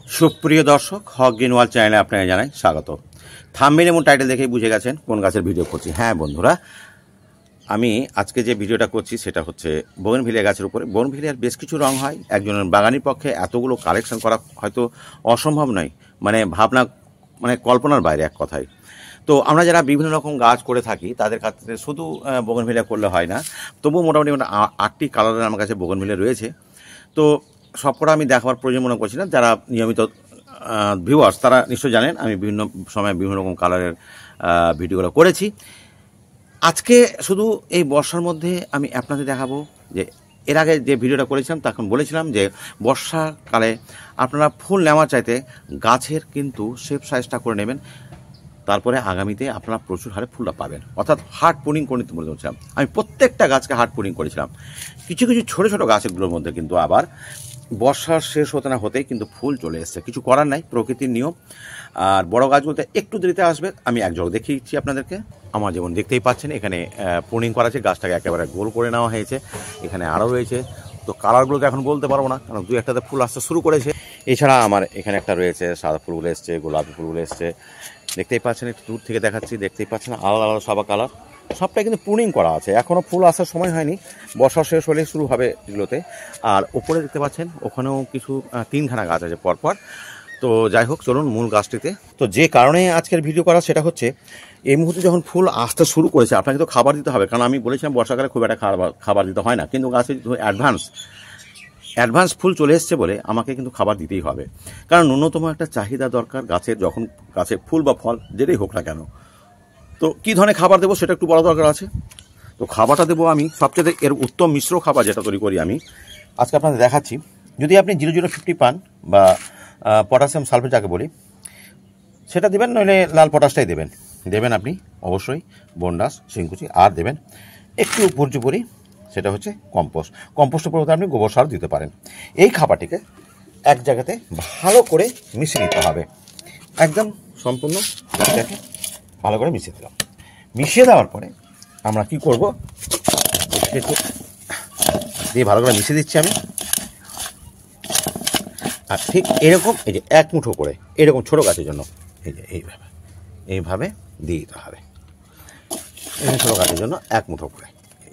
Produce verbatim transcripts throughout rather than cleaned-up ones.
সুপ্রিয় দর্শক, হক green world চ্যানেলে আপনাকে জানাই স্বাগত। থাম্বনেল এবং টাইটেল দেখেই বুঝে গেছেন কোন গাছের ভিডিও করছি। হ্যাঁ বন্ধুরা, আমি আজকে যে ভিডিওটা করছি সেটা হচ্ছে বোগেনভিলিয়া গাছের উপরে। বোগেনভিলিয়ার বেশ কিছু রং হয়, একজনের বাগানির পক্ষে এতগুলো কালেকশন করা হয়তো অসম্ভব নয়, মানে ভাবনা মানে কল্পনার বাইরে এক কথায়। তো আমরা যারা বিভিন্ন রকম গাছ করে থাকি তাদের ক্ষেত্রে শুধু বোগেনভিলিয়া করলে হয় না, তবুও মোটামুটি আটটি কালারের আমার কাছে বোগেনভিলিয়া রয়েছে। তো সবকটা আমি দেখাবার প্রয়োজন মনে করছি না। যারা নিয়মিত ভিউয়ার্স তারা নিশ্চয় জানেন আমি বিভিন্ন সময় বিভিন্ন রকম কালারের ভিডিওগুলো করেছি। আজকে শুধু এই বর্ষার মধ্যে আমি আপনাদের দেখাবো যে এর আগে যে ভিডিওটা করেছিলাম তখন বলেছিলাম যে বর্ষাকালে আপনারা ফুল নেওয়ার চাইতে গাছের কিন্তু শেপ সাইজটা করে নেবেন, তারপরে আগামীতে আপনারা প্রচুর হারে ফুলটা পাবেন, অর্থাৎ হার্ড পুনিং করে নিতে বলেছিলাম। আমি প্রত্যেকটা গাছকে হার্ড পুনিং করেছিলাম। কিছু কিছু ছোটো ছোটো গাছগুলোর মধ্যে কিন্তু আবার বর্ষার শেষ হতে না হতেই কিন্তু ফুল চলে এসছে, কিছু করার নাই, প্রকৃতির নিয়ম। আর বড় গাছগুলোতে একটু দেরিতে আসবে। আমি এক জল দেখিয়েছি আপনাদেরকে। আমার যেমন দেখতেই পাচ্ছেন এখানে পুনিং করা আছে, গাছটাকে একেবারে গোল করে নেওয়া হয়েছে। এখানে আরও রয়েছে, তো কালারগুলোকে এখন বলতে পারবো না কারণ দুই একটাতে ফুল আসতে শুরু করেছে। এছাড়া আমার এখানে একটা রয়েছে, সাদা ফুলগুলো এসছে, গোলাপি ফুলগুলো এসছে, দেখতেই পাচ্ছেন, একটু দূর থেকে দেখাচ্ছি, দেখতেই পাচ্ছেন আলাদা আলাদা সবা কালার, সবটাই কিন্তু পুনিং করা আছে। এখনও ফুল আসার সময় হয়নি, বর্ষা শেষ হলে শুরু হবে এগুলোতে। আর ওপরে দেখতে পাচ্ছেন ওখানেও কিছু তিনখানা গাছ আছে পরপর। তো যাই হোক, চলুন মূল গাছটিতে। তো যে কারণে আজকের ভিডিও করা সেটা হচ্ছে এই মুহূর্তে যখন ফুল আসতে শুরু করেছে আপনাকে তো খাবার দিতে হবে, কারণ আমি বলেছিলাম বর্ষাকালে খুব একটা খাবার খাবার দিতে হয় না, কিন্তু গাছে অ্যাডভান্স অ্যাডভান্স ফুল চলে এসছে বলে আমাকে কিন্তু খাবার দিতেই হবে, কারণ ন্যূনতম একটা চাহিদা দরকার গাছের, যখন গাছে ফুল বা ফল যেটাই হোক না কেন। তো কী ধরনের খাবার দেবো সেটা একটু বড় দরকার আছে। তো খাবারটা দেবো আমি সবচেয়ে এর উত্তম মিশ্র খাবার যেটা তৈরি করি আমি আজকে আপনাদের দেখাচ্ছি। যদি আপনি জিরো জিরো ফিফটি পান বা পটাশিয়াম সালফেট যাকে বলি সেটা দেবেন, নইলে লাল পটাশটাই দেবেন। দেবেন আপনি অবশ্যই বন্ডাস শিংকুচি, আর দেবেন একটু উপর্যুপরি সেটা হচ্ছে কম্পোস্ট। কম্পোস্টের পরিবর্তে আপনি গোবর সার দিতে পারেন। এই খাবারটিকে এক জায়গাতে ভালো করে মিশিয়ে নিতে হবে, একদম সম্পূর্ণ এটাকে ভালো করে মিশিয়ে দিলাম। মিশিয়ে দেওয়ার পরে আমরা কি করব, একটু দিয়ে ভালো করে মিশিয়ে দিচ্ছি আমি। আর ঠিক এরকম এই যে এক মুঠো করে এরকম ছোটো গাছের জন্য এই যে এইভাবে এইভাবে দিয়ে দিতে হবে। এই ছোটো গাছের জন্য এক মুঠো করে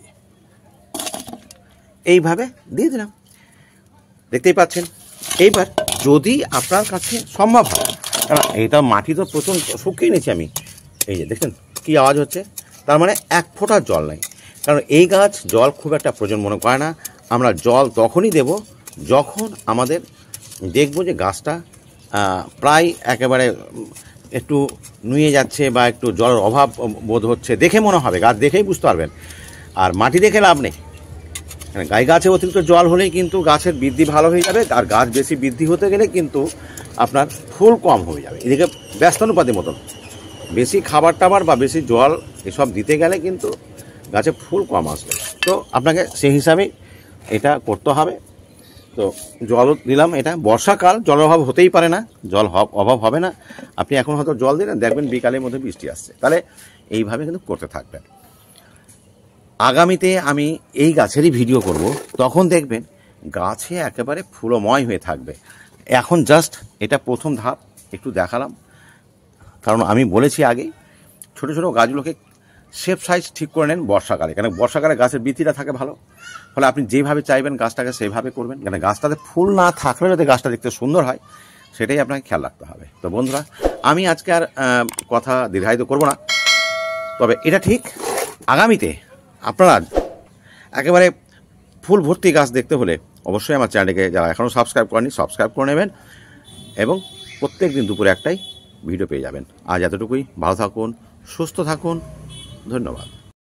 এইভাবে দিয়ে দিলাম, দেখতেই পাচ্ছেন। এইবার যদি আপনার কাছে সম্ভব হয়, কারণ এইটা মাটি তো প্রচুর শুকিয়ে নিয়েছি আমি, এই যে দেখছেন কী আওয়াজ হচ্ছে, তার মানে এক ফোঁটা জল নেই। কারণ এই গাছ জল খুব একটা প্রয়োজন মনে করে না। আমরা জল তখনই দেব যখন আমাদের দেখব যে গাছটা প্রায় একেবারে একটু নুয়ে যাচ্ছে বা একটু জলের অভাব বোধ হচ্ছে, দেখে মনে হবে, গাছ দেখেই বুঝতে পারবেন। আর মাটি দেখে লাভ নেই, গায়ে গাছে অতিরিক্ত জল হলেই কিন্তু গাছের বৃদ্ধি ভালো হয়ে যাবে, আর গাছ বেশি বৃদ্ধি হতে গেলে কিন্তু আপনার ফুল কম হয়ে যাবে। এদিকে ব্যস্তানুপাতির মতন বেশি খাবার টাবার বা বেশি জল এসব দিতে গেলে কিন্তু গাছে ফুল কম আসবে। তো আপনাকে সেই হিসাবেই এটা করতে হবে। তো জল দিলাম, এটা বর্ষাকাল, জলের অভাব হতেই পারে না, জল অভাব হবে না। আপনি এখন হয়তো জল দিলেন, দেখবেন বিকালের মধ্যে বৃষ্টি আসছে, তাহলে এইভাবে কিন্তু করতে থাকবেন। আগামীতে আমি এই গাছেরই ভিডিও করব, তখন দেখবেন গাছে একেবারে ফুলময় হয়ে থাকবে। এখন জাস্ট এটা প্রথম ধাপ একটু দেখালাম, কারণ আমি বলেছি আগেই ছোটো ছোটো গাছগুলোকে শেপ সাইজ ঠিক করে নেন বর্ষাকালে, কেন বর্ষাকালে গাছের বৃদ্ধিটা থাকে ভালো, ফলে আপনি যেভাবে চাইবেন গাছটাকে সেভাবে করবেন, কেন গাছটাতে ফুল না থাকলে যাতে গাছটা দেখতে সুন্দর হয় সেটাই আপনাকে খেয়াল রাখতে হবে। তো বন্ধুরা, আমি আজকে আর কথা দীর্ঘায়িত করব না, তবে এটা ঠিক আগামীতে আপনারা একেবারে ফুল ভর্তি গাছ দেখতে হলে অবশ্যই আমার চ্যানেলকে যারা এখনও সাবস্ক্রাইব করেনি সাবস্ক্রাইব করে নেবেন, এবং প্রত্যেক দিন দুপুরে একটাই ভিডিও পেয়ে যাবেন। আজ এতটুকুই, ভালো থাকুন, সুস্থ থাকুন, ধন্যবাদ।